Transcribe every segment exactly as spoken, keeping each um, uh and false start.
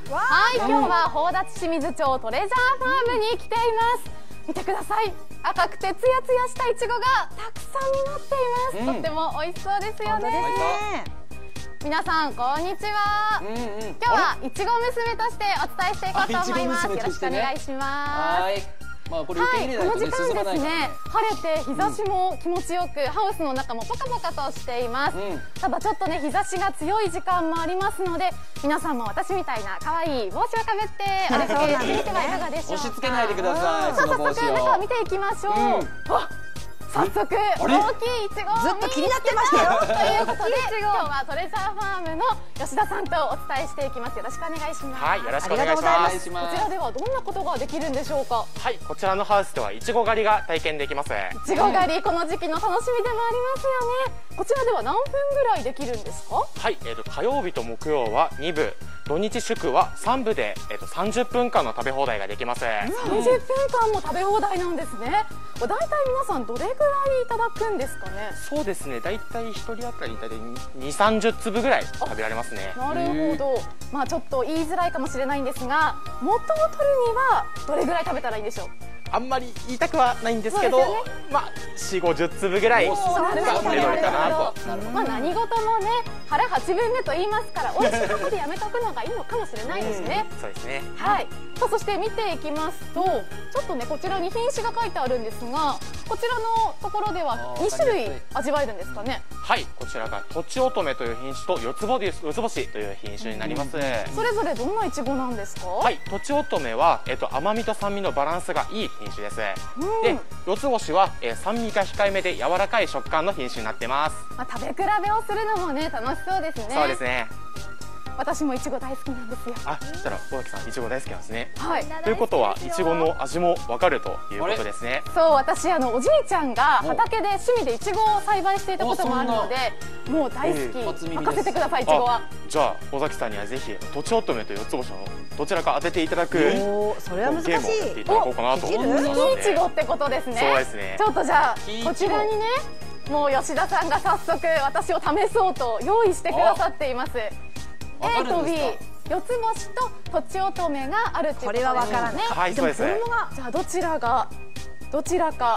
はい、今日は宝達清水町トレジャーファームに来ています。見てください、赤くてツヤツヤしたいちごがたくさんになっています、うん、とっても美味しそうですよね。皆さんこんにちは、うんうん、今日はいちご娘としてお伝えしていこうと思います。よろしくお願いします。 まあこれ受け入れないとね、進まないからね。はい、この時間ですね、晴れて日差しも気持ちよく、うん、ハウスの中もポカポカとしています、うん、ただちょっとね日差しが強い時間もありますので、皆さんも私みたいな可愛い帽子をかぶってお出かけしてみてはいかがでしょうか。押し付けないでください。 さあ早速中を見ていきましょう、うん、早速大きいいちごをずっと気になってましたよ。 ということで今日はトレジャーファームの吉田さんとお伝えしていきます。よろしくお願いします。 はい、よろしくお願いします。 こちらではどんなことができるんでしょうか。 はい、こちらのハウスではいちご狩りが体験できます。 いちご狩り、この時期の楽しみでもありますよね。こちらでは何分ぐらいできるんですか。 はい、えーと火曜日と木曜はに部、土日祝はさん部で、えー、とさんじゅっぷんかんの食べ放題ができます。さんじゅっぷんかんも食べ放題なんですね。だいたい皆さんどれぐらいいただくんですかね。 そうですね、だいたいひとり当たり大体に、さんじゅっつぶぐらい食べられますね。 なるほど。まあちょっと言いづらいかもしれないんですが、元を取るにはどれぐらい食べたらいいんでしょう。 あんまり言いたくはないんですけど、ね、まあよん、ごじゅっつぶぐらいがメロデかなと。 まあ何事もね、腹はちぶんめと言いますから、美味しいところでやめとくのがいいのかもしれないですね。 そうですね。 はい。さあそして見ていきますと、ちょっとねこちらに品種が書いてあるんですが、こちらのところではにしゅるい味わえるんですかね。 はい、こちらがとちおとめという品種と四つ星四つ星という品種になります。それぞれどんなイチゴなんですか。 はい、とちおとめはえっと甘みと酸味のバランスがいい品種です。で、四つ星は、えー、酸味が控えめで柔らかい食感の品種になってます。 まあ、食べ比べをするのもね楽しそうですね。 そうですね。 私もいちご大好きなんですよ。 あ、そしたら尾崎さんいちご大好きなんですね。 はい。 ということはいちごの味もわかるということですね。 そう、私あのおじいちゃんが畑で趣味でいちごを栽培していたこともあるので、もう大好き。任せてください、いちごは。 じゃあ尾崎さんにはぜひとちおとめと四つ星のどちらか当てていただくゲームをやっていただこうかなと思います。 いちごってことですね。 そうですね。 ちょっとじゃあこちらにね、もう吉田さんが早速私を試そうと用意してくださっています。A と B、四つ星ととちおとめがあるってことですね。これはわからない。 はい、そうですね。 じゃあどちらがどちらか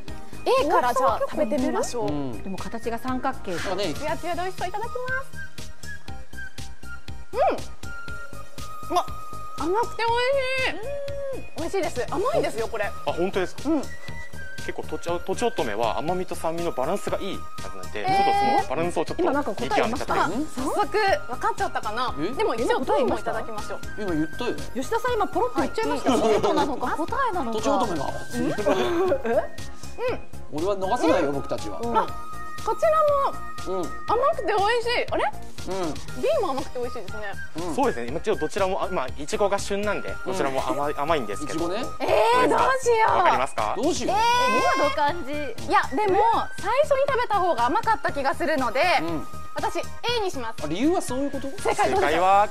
A からじゃあ食べてみましょう。 でも形が三角形でつやつやで美味しそう。いただきます。うん。あ、甘くて美味しい。美味しいです。甘いですよこれ。 あ、本当ですか。うん。結構とちおとちおとめは甘みと酸味のバランスがいいはずなんで、ちょっとそのバランスをちょっと今なんか答えました。 早速分かっちゃったかな。でも一応答えもいただきましょう。 今言ったよね。 吉田さん今ポロッと言っちゃいました。 ヒントなのか答えなのか。 とちおとめが。俺は逃せないよ僕たちは。 こちらも甘くて美味しい。あれ？うん。B も甘くて美味しいですね。 そうですね。今ちょっとどちらもまあいちごが旬なんでどちらも甘い甘いんですけど。 いちごね。 ええ、どうしよう。 わかりますか？ どうしよう。 今の感じ。いやでも最初に食べた方が甘かった気がするので、私 A にします。 理由はそういうこと？ 正解どうでしょう。 正解は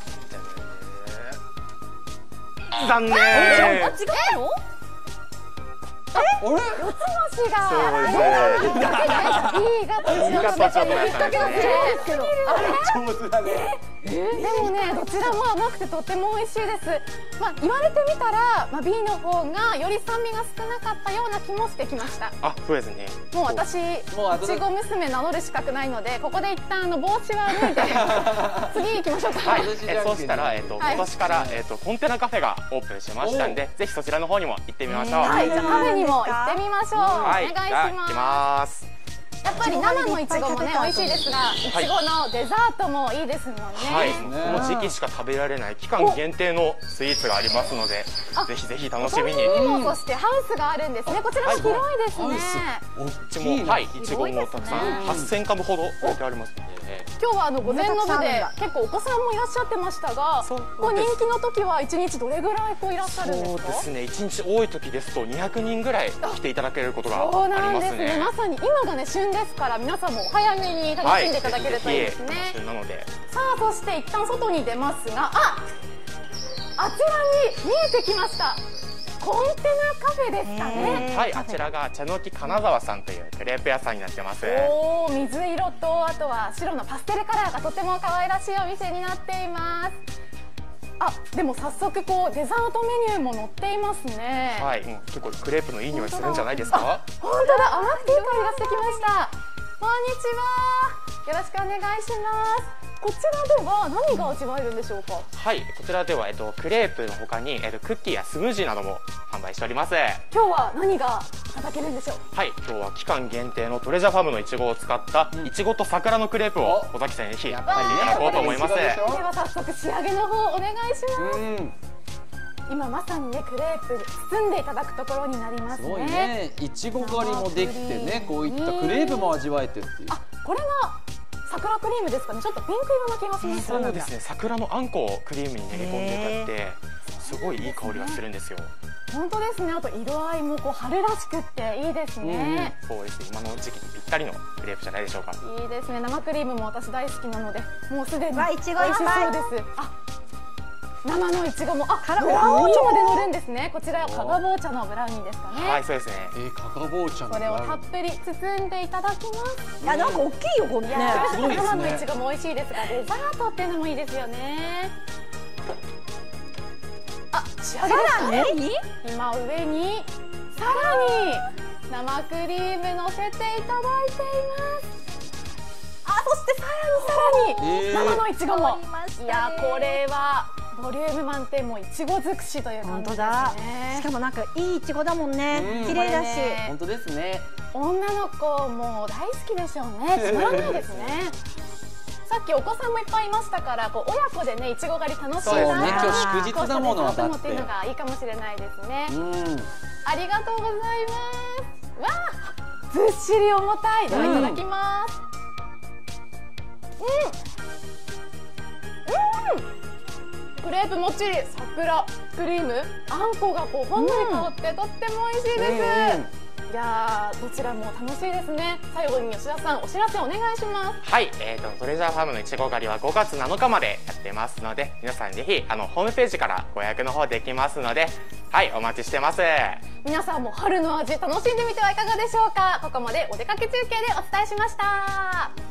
残念。 違うの？ あれ？ 四つ星が。 そうです。 B がとちおとめ。引っ掛けが強いですけど。 上手だね。 でもね、どちらも甘くてとても美味しいです。まあ言われてみたら、まあ B の方がより酸味が少なかったような気もしてきました。 あ、そうですね。 もう私いちご娘名乗る資格ないので、ここで一旦あの帽子は脱いで次行きましょうか。 はい。えそうしたらえっと今年からえっとコンテナカフェがオープンしましたんで、ぜひそちらの方にも行ってみましょう。 はい。じゃあカフェにも行ってみましょう。お願いし行きます。 やっぱり生のいちごもね美味しいですが、いちごのデザートもいいですもんね。 はい、この時期しか食べられない期間限定のスイーツがありますので、ぜひぜひ楽しみに。 そしてハウスがあるんですね。こちらも広いですね。 こっちもはい、いちごもたくさんはっせんかぶほど置いてありますので。 今日はあの午前の部で結構お子さんもいらっしゃってましたが、こう人気の時はいちにちどれぐらいこういらっしゃるんですか？ そうですね、いちにち多い時ですとにひゃくにんぐらい来ていただけることがありますね。 そうなんですね。まさに今がね旬ですから、皆さんもお早めに楽しんでいただけるといいですね。 なので、 さあそして一旦外に出ますが、あ、あちらに見えてきました。コンテナカフェですかね。 はい、あちらが茶の木金沢さんというクレープ屋さんになってます。 おお、水色とあとは白のパステルカラーがとても可愛らしいお店になっています。あ、 あ、でも早速こうデザートメニューも載っていますね。 はい、うん、結構クレープのいい匂いするんじゃないですか。 本当だ、甘くていい香りがしてきました。こんにちは、よろしくお願いします。こちらでは何が味わえるんでしょうか。 はい、こちらでは、えっと、クレープの他に、えっと、クッキーやスムージーなども販売しております。 今日は何がいただけるんでしょう。 はい、今日は期間限定のトレジャーファームのいちごを使ったいちごと桜のクレープを尾崎さんにぜひ食べていただこうと思います。では早速仕上げの方お願いします。うん、今まさにねクレープに包んでいただくところになりますね。 すごいね、いちご狩りもできてね、こういったクレープも味わえてっていう。 あ、これが桜クリームですかね。ちょっとピンク色な気がします。 そうですね、桜のあんこをクリームに練り込んでいただいて、すごいいい香りがするんですよ。 本当ですね。あと色合いもこう春らしくっていいですね。 うん、そうですね、今の時期にぴったりのクレープじゃないでしょうか。 いいですね。生クリームも私大好きなので、もうすでにわ、いちごいっぱい美味しそうです。あ、生のいちごも、あ、ブラウニーまで乗るんですね。こちらカカボー茶のブラウニーですかね。 はい、そうですね。 えー、カカボー茶のこれをたっぷり包んでいただきます。 いや、なんか大きいよこれね。 すごいですね。 生のいちごも美味しいですが、デザートっていうのもいいですよね。あ、仕上げですか。今上にさらに生クリーム乗せていただいています。あ、そしてさらにさらに、えー、生のいちごも、いや、これはボリューム満点、もいちご尽くしという感じですね。 しかもなんかいいいちごだもんね。綺麗だし。 本当ですね。 女の子も大好きでしょうね。つまらないですね。さっきお子さんもいっぱいいましたから、こう親子でねいちご狩り楽しんだら、 ね、今日祝日だものだってっていうのがいいかもしれないですね。 うん、 ありがとうございます。わあ、ずっしり重たい。ではいただきます。うん、うん、クレープもっちり、桜クリーム、あんこがこうほんのり香って、うん、とっても美味しいです。うんうん、いやー、どちらも楽しいですね。最後に吉田さん、お知らせお願いします。 はい、えーと、トレジャーファームのいちご狩りはごがつなのかまでやってますので、皆さんぜひあのホームページからご予約の方できますので、はい、お待ちしてます。 皆さんも春の味楽しんでみてはいかがでしょうか。ここまでお出かけ中継でお伝えしました。